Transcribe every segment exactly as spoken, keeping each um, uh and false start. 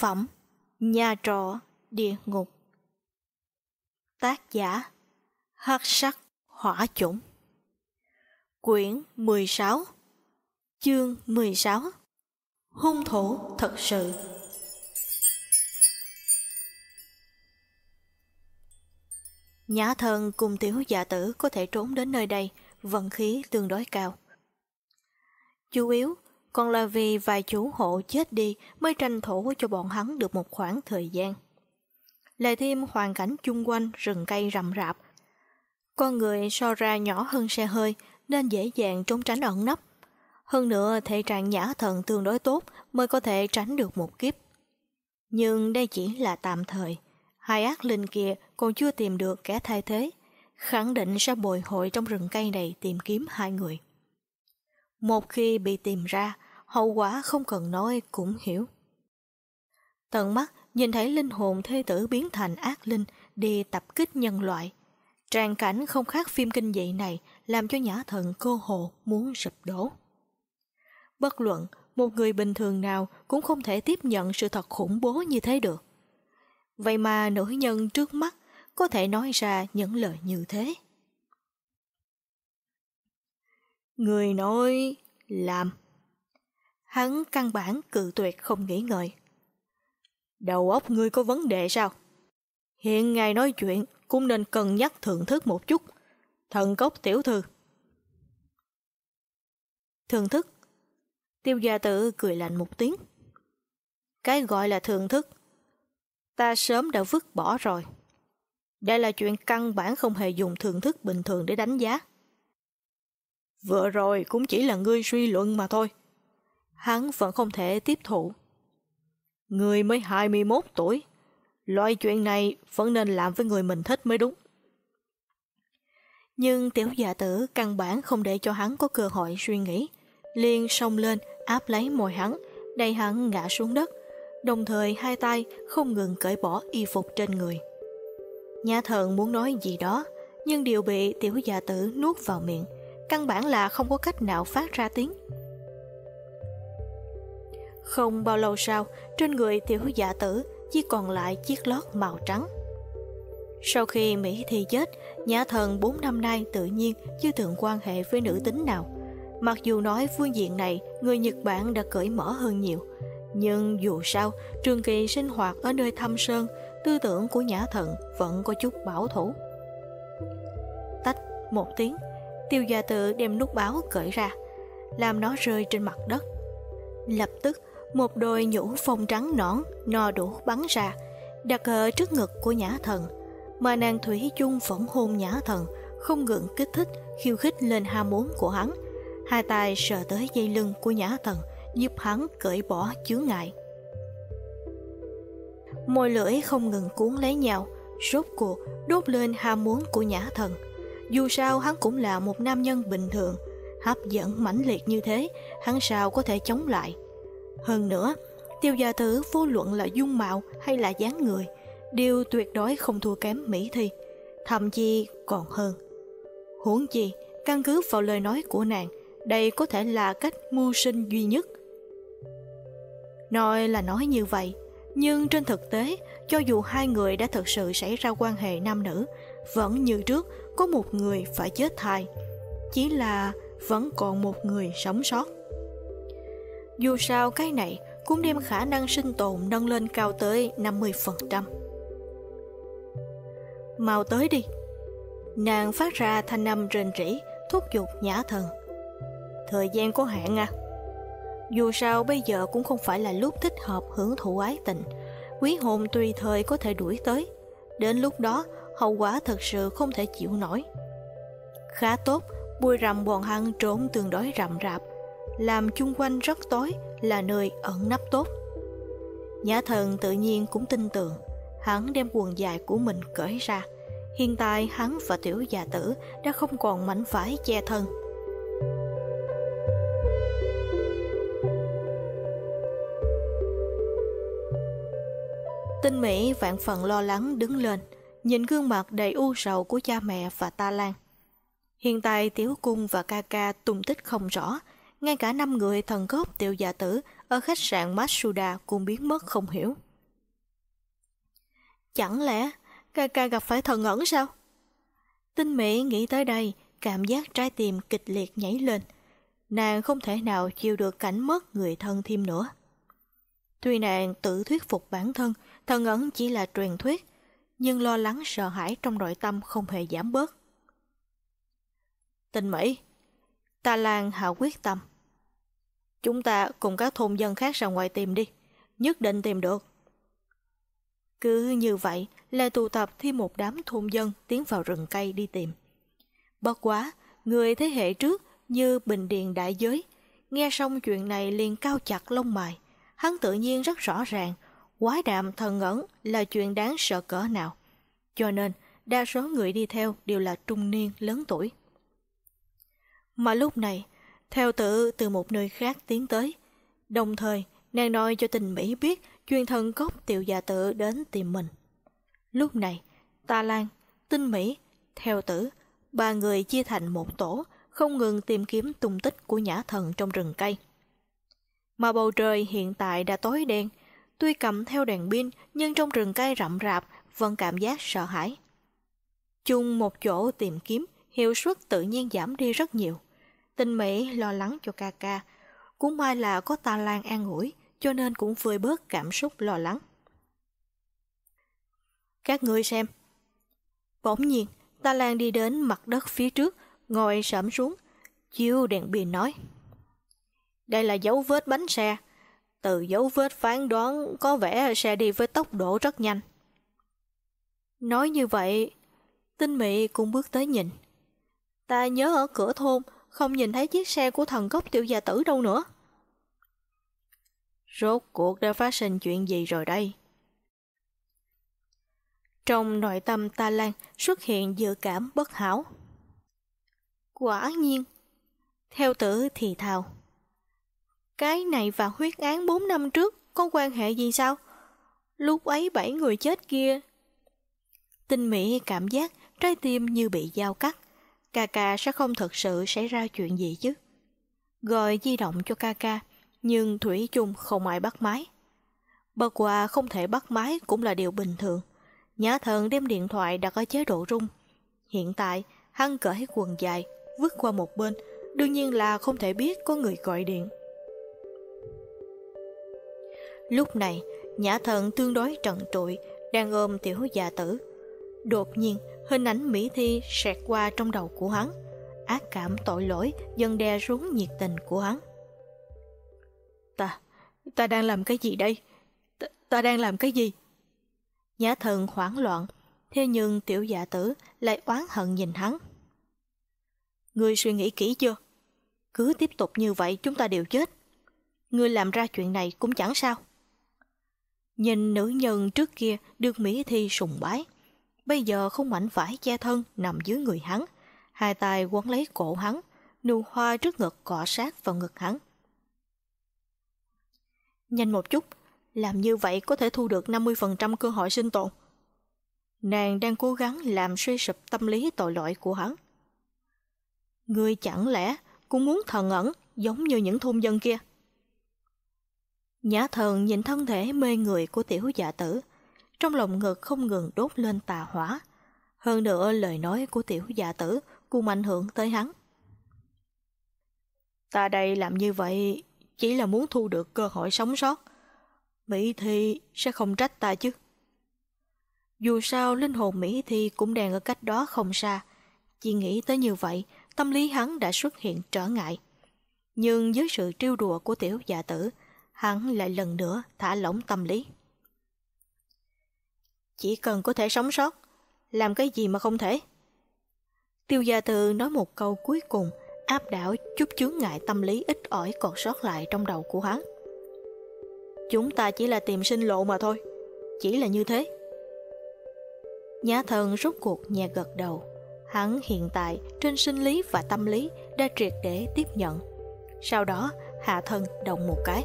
phẩm Nhà trọ địa ngục. Tác giả Hắc sắc hỏa chủng. Quyển mười sáu. Chương mười sáu. Hung thủ thật sự. Nhã Thần cùng Tiểu Dạ Tử có thể trốn đến nơi đây, vận khí tương đối cao. Chủ yếu còn là vì vài chủ hộ chết đi mới tranh thủ cho bọn hắn được một khoảng thời gian. Lại thêm hoàn cảnh chung quanh rừng cây rậm rạp, con người so ra nhỏ hơn xe hơi nên dễ dàng trốn tránh ẩn nấp. Hơn nữa thể trạng Nhã Thần tương đối tốt mới có thể tránh được một kiếp. Nhưng đây chỉ là tạm thời. Hai ác linh kia còn chưa tìm được kẻ thay thế, khẳng định sẽ bồi hồi trong rừng cây này tìm kiếm hai người. Một khi bị tìm ra, hậu quả không cần nói cũng hiểu. Tận mắt nhìn thấy linh hồn thê tử biến thành ác linh đi tập kích nhân loại. Tràng cảnh không khác phim kinh dị này làm cho Nhã Thần cơ hồ muốn sụp đổ. Bất luận một người bình thường nào cũng không thể tiếp nhận sự thật khủng bố như thế được. Vậy mà nữ nhân trước mắt có thể nói ra những lời như thế. Người nói làm. Hắn căn bản cự tuyệt không nghĩ ngợi. Đầu óc ngươi có vấn đề sao? Hiện ngài nói chuyện cũng nên cân nhắc thưởng thức một chút. Thần cốc tiểu thư. Thưởng thức? Tiêu Gia Tử cười lạnh một tiếng. Cái gọi là thưởng thức ta sớm đã vứt bỏ rồi. Đây là chuyện căn bản không hề dùng thưởng thức bình thường để đánh giá. Vừa rồi cũng chỉ là ngươi suy luận mà thôi. Hắn vẫn không thể tiếp thụ. Ngươi mới hai mươi mốt tuổi, loại chuyện này vẫn nên làm với người mình thích mới đúng. Nhưng Tiểu Dạ Tử căn bản không để cho hắn có cơ hội suy nghĩ, liền xông lên áp lấy môi hắn, đẩy hắn ngã xuống đất, đồng thời hai tay không ngừng cởi bỏ y phục trên người. Nhã Thần muốn nói gì đó, nhưng đều bị Tiểu Dạ Tử nuốt vào miệng, căn bản là không có cách nào phát ra tiếng. Không bao lâu sau, trên người Tiểu Dạ Tử chỉ còn lại chiếc lót màu trắng. Sau khi Mỹ Thi chết, Nhã Thần bốn năm nay tự nhiên chưa từng quan hệ với nữ tính nào. Mặc dù nói phương diện này người Nhật Bản đã cởi mở hơn nhiều, nhưng dù sao trường kỳ sinh hoạt ở nơi thâm sơn, tư tưởng của Nhã Thần vẫn có chút bảo thủ. Tách một tiếng, Tiêu Gia Tử đem nút áo cởi ra, làm nó rơi trên mặt đất. Lập tức một đôi nhũ phong trắng nõn no đủ bắn ra, đặt ở trước ngực của Nhã Thần, mà nàng thủy chung vẫn hôn Nhã Thần, không ngừng kích thích khiêu khích lên ham muốn của hắn. Hai tay sờ tới dây lưng của Nhã Thần, giúp hắn cởi bỏ chướng ngại. Môi lưỡi không ngừng cuốn lấy nhau, rốt cuộc đốt lên ham muốn của Nhã Thần. Dù sao hắn cũng là một nam nhân bình thường, hấp dẫn mãnh liệt như thế, hắn sao có thể chống lại. Hơn nữa, Tiêu Gia Tử vô luận là dung mạo hay là dáng người đều tuyệt đối không thua kém Mỹ Thi, thậm chí còn hơn. Huống chi, căn cứ vào lời nói của nàng, đây có thể là cách mưu sinh duy nhất. Nói là nói như vậy, nhưng trên thực tế, cho dù hai người đã thực sự xảy ra quan hệ nam nữ, vẫn như trước có một người phải chết thai, chỉ là vẫn còn một người sống sót. Dù sao cái này cũng đem khả năng sinh tồn nâng lên cao tới năm mươi phần trăm. Mau tới đi. Nàng phát ra thanh âm rền rĩ, thúc giục Nhã Thần. Thời gian có hạn à. Dù sao bây giờ cũng không phải là lúc thích hợp hưởng thụ ái tình, quý hồn tùy thời có thể đuổi tới. Đến lúc đó hậu quả thật sự không thể chịu nổi. Khá tốt, bụi rậm bọn hắn trốn tương đối rậm rạp, làm chung quanh rất tối, là nơi ẩn nấp tốt. Nhã Thần tự nhiên cũng tin tưởng. Hắn đem quần dài của mình cởi ra. Hiện tại hắn và Tiểu Dạ Tử đã không còn mảnh vải che thân. Tinh Mỹ vạn phần lo lắng đứng lên, nhìn gương mặt đầy u sầu của cha mẹ và Ta Lan. Hiện tại Tiểu Cung và ca ca tung tích không rõ, ngay cả năm người thần cốc Tiểu Dạ Tử ở khách sạn Matsuda cũng biến mất không hiểu. Chẳng lẽ ca ca gặp phải thần ẩn sao? Tinh Mỹ nghĩ tới đây, cảm giác trái tim kịch liệt nhảy lên. Nàng không thể nào chịu được cảnh mất người thân thêm nữa. Tuy nàng tự thuyết phục bản thân thần ẩn chỉ là truyền thuyết, nhưng lo lắng sợ hãi trong nội tâm không hề giảm bớt. Tinh Mỹ, Ta Lan hạ quyết tâm. Chúng ta cùng các thôn dân khác ra ngoài tìm đi, nhất định tìm được. Cứ như vậy là tụ tập thêm một đám thôn dân tiến vào rừng cây đi tìm. Bất quá, người thế hệ trước như Bình Điền Đại Giới, nghe xong chuyện này liền cau chặt lông mày. Hắn tự nhiên rất rõ ràng, quái đạm thần ẩn là chuyện đáng sợ cỡ nào. Cho nên, đa số người đi theo đều là trung niên lớn tuổi. Mà lúc này, theo tử từ một nơi khác tiến tới. Đồng thời, nàng nói cho Tình Mỹ biết truyền thần cốc Tiểu Dạ Tự đến tìm mình. Lúc này, Ta Lan, Tinh Mỹ, theo tử, ba người chia thành một tổ, không ngừng tìm kiếm tung tích của nhã thần trong rừng cây. Mà bầu trời hiện tại đã tối đen, tuy cầm theo đèn pin nhưng trong rừng cây rậm rạp vẫn cảm giác sợ hãi. Chung một chỗ tìm kiếm, hiệu suất tự nhiên giảm đi rất nhiều. Tinh Mỹ lo lắng cho ca ca, cũng may là có Ta Lan an ủi, cho nên cũng vơi bớt cảm xúc lo lắng. Các ngươi xem. Bỗng nhiên, Ta Lan đi đến mặt đất phía trước, ngồi xổm xuống, chiếu đèn pin nói. Đây là dấu vết bánh xe. Từ dấu vết phán đoán có vẻ xe đi với tốc độ rất nhanh. Nói như vậy, Tinh Mỹ cũng bước tới nhìn. Ta nhớ ở cửa thôn không nhìn thấy chiếc xe của thần cốc Tiểu Dạ Tử đâu nữa. Rốt cuộc đã phát sinh chuyện gì rồi đây? Trong nội tâm Ta Lan xuất hiện dự cảm bất hảo. Quả nhiên, theo tử thì thào. Cái này và huyết án bốn năm trước có quan hệ gì sao? Lúc ấy bảy người chết kia. Tinh Mỹ cảm giác trái tim như bị dao cắt. Ca ca sẽ không thật sự xảy ra chuyện gì chứ. Gọi di động cho ca ca, nhưng thủy chung không ai bắt máy. Bất qua không thể bắt máy cũng là điều bình thường. Nhã thần đem điện thoại đặt ở chế độ rung. Hiện tại, hắn cởi quần dài, vứt qua một bên, đương nhiên là không thể biết có người gọi điện. Lúc này, nhã thần tương đối trần trụi, đang ôm Tiểu Dạ Tử. Đột nhiên, hình ảnh Mỹ Thi xẹt qua trong đầu của hắn. Ác cảm tội lỗi dần đè xuống nhiệt tình của hắn. Ta, ta đang làm cái gì đây? Ta, ta đang làm cái gì? Nhã thần hoảng loạn, thế nhưng Tiểu Dạ Tử lại oán hận nhìn hắn. Ngươi suy nghĩ kỹ chưa? Cứ tiếp tục như vậy chúng ta đều chết. Ngươi làm ra chuyện này cũng chẳng sao. Nhìn nữ nhân trước kia được Mỹ Thi sùng bái, bây giờ không mảnh vải che thân nằm dưới người hắn, hai tay quấn lấy cổ hắn, nụ hoa trước ngực cọ sát vào ngực hắn. Nhanh một chút, làm như vậy có thể thu được năm mươi phần trăm cơ hội sinh tồn. Nàng đang cố gắng làm suy sụp tâm lý tội lỗi của hắn. Ngươi chẳng lẽ cũng muốn thần ẩn giống như những thôn dân kia? Nhã thần nhìn thân thể mê người của Tiểu Dạ Tử, trong lòng ngực không ngừng đốt lên tà hỏa. Hơn nữa lời nói của Tiểu Dạ Tử cũng ảnh hưởng tới hắn. Ta đây làm như vậy chỉ là muốn thu được cơ hội sống sót. Mỹ Thi sẽ không trách ta chứ. Dù sao linh hồn Mỹ Thi cũng đang ở cách đó không xa. Chỉ nghĩ tới như vậy, tâm lý hắn đã xuất hiện trở ngại. Nhưng dưới sự trêu đùa của Tiểu Dạ Tử, hắn lại lần nữa thả lỏng tâm lý. Chỉ cần có thể sống sót, làm cái gì mà không thể? Tiêu Gia Tử nói một câu cuối cùng, áp đảo chút chướng ngại tâm lý ít ỏi còn sót lại trong đầu của hắn. Chúng ta chỉ là tìm sinh lộ mà thôi, chỉ là như thế. Nhã thần rốt cuộc nhẹ gật đầu. Hắn hiện tại trên sinh lý và tâm lý đã triệt để tiếp nhận. Sau đó hạ thân động một cái.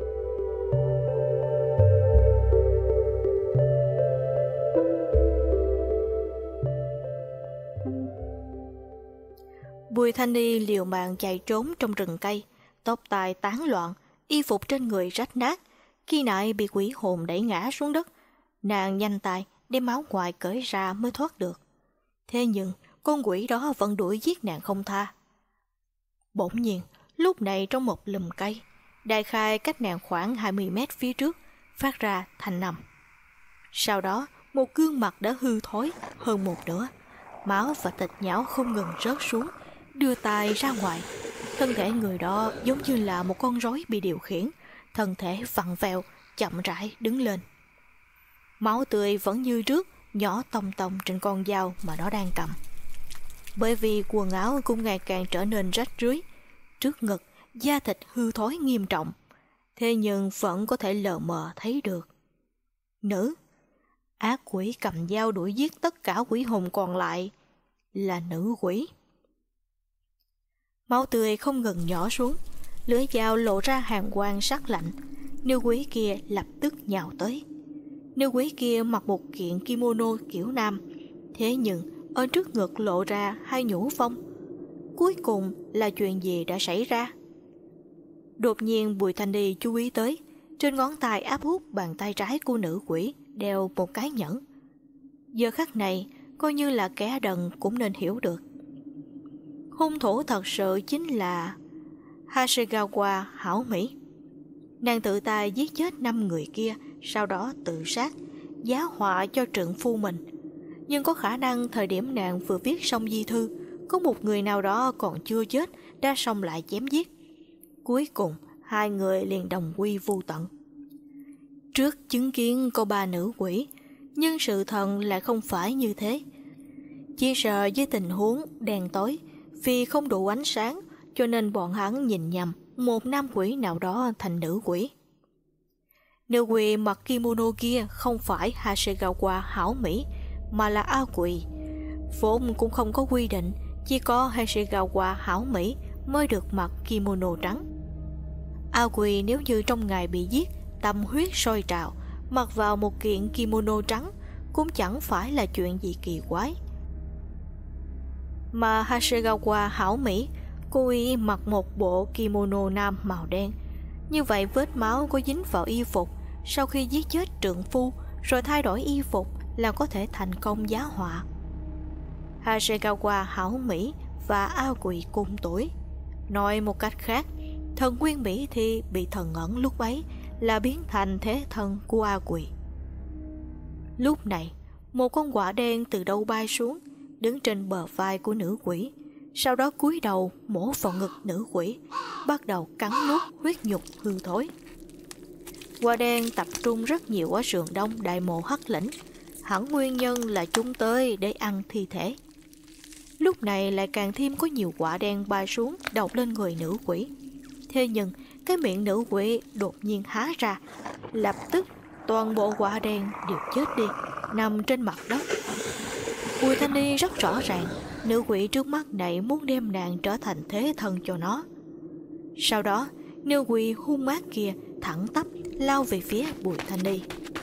Bùi Thanh Ni liều mạng chạy trốn trong rừng cây, tóc tai tán loạn, y phục trên người rách nát. Khi nãy bị quỷ hồn đẩy ngã xuống đất, nàng nhanh tay đem áo ngoài cởi ra mới thoát được. Thế nhưng con quỷ đó vẫn đuổi giết nàng không tha. Bỗng nhiên, lúc này trong một lùm cây, đại khai cách nàng khoảng hai mươi mét phía trước, phát ra thanh nằm. Sau đó, một gương mặt đã hư thối hơn một nửa, máu và thịt nhão không ngừng rớt xuống, đưa tay ra ngoài. Thân thể người đó giống như là một con rối bị điều khiển, thân thể vặn vẹo, chậm rãi đứng lên. Máu tươi vẫn như trước, nhỏ tông tông trên con dao mà nó đang cầm. Bởi vì quần áo cũng ngày càng trở nên rách rưới, trước ngực, da thịt hư thối nghiêm trọng, thế nhưng vẫn có thể lờ mờ thấy được. Nữ, ác quỷ cầm dao đuổi giết tất cả quỷ hồn còn lại, là nữ quỷ. Máu tươi không ngừng nhỏ xuống, lưỡi dao lộ ra hàn quang sắc lạnh. Nữ quỷ kia lập tức nhào tới. Nữ quỷ kia mặc một kiện kimono kiểu nam, thế nhưng ở trước ngực lộ ra hai nhũ phong. Cuối cùng là chuyện gì đã xảy ra? Đột nhiên Bùi Thanh Đi chú ý tới, trên ngón tay áp út bàn tay trái của nữ quỷ đeo một cái nhẫn. Giờ khắc này, coi như là kẻ đần cũng nên hiểu được. Hung thủ thật sự chính là Hasegawa Hảo Mỹ. Nàng tự tay giết chết năm người kia, sau đó tự sát, giá họa cho trượng phu mình. Nhưng có khả năng thời điểm nàng vừa viết xong di thư, có một người nào đó còn chưa chết đã xông lại chém giết. Cuối cùng, hai người liền đồng quy vu tận. Trước chứng kiến có ba nữ quỷ, nhưng sự thật lại không phải như thế. Chỉ sợ với tình huống đen tối, vì không đủ ánh sáng, cho nên bọn hắn nhìn nhầm một nam quỷ nào đó thành nữ quỷ. Nữ quỷ mặc kimono kia không phải Hasegawa Hảo Mỹ, mà là A Quỳ. Vốn cũng không có quy định, chỉ có Hasegawa Hảo Mỹ mới được mặc kimono trắng. A Quỳ nếu như trong ngày bị giết, tâm huyết sôi trào, mặc vào một kiện kimono trắng cũng chẳng phải là chuyện gì kỳ quái. Mà Hasegawa Hảo Mỹ, cô ấy mặc một bộ kimono nam màu đen. Như vậy vết máu có dính vào y phục, sau khi giết chết trượng phu rồi thay đổi y phục là có thể thành công giá họa. Hasegawa Hảo Mỹ và A Quỳ cùng tuổi. Nói một cách khác, thần Nguyên Mỹ Thi bị thần ẩn lúc ấy là biến thành thế thân của A Quỳ. Lúc này, một con quạ đen từ đâu bay xuống, đứng trên bờ vai của nữ quỷ, sau đó cúi đầu mổ vào ngực nữ quỷ, bắt đầu cắn nuốt huyết nhục hư thối. Quạ đen tập trung rất nhiều ở sườn đông đại mộ Hắc Lĩnh, hẳn nguyên nhân là chúng tới để ăn thi thể. Lúc này lại càng thêm có nhiều quạ đen bay xuống độc lên người nữ quỷ. Thế nhưng cái miệng nữ quỷ đột nhiên há ra, lập tức toàn bộ quạ đen đều chết đi, nằm trên mặt đất. Bùi Thanh Ni rất rõ ràng, nữ quỷ trước mắt này muốn đem nàng trở thành thế thân cho nó. Sau đó, nữ quỷ hung ác kia thẳng tắp lao về phía Bùi Thanh Ni.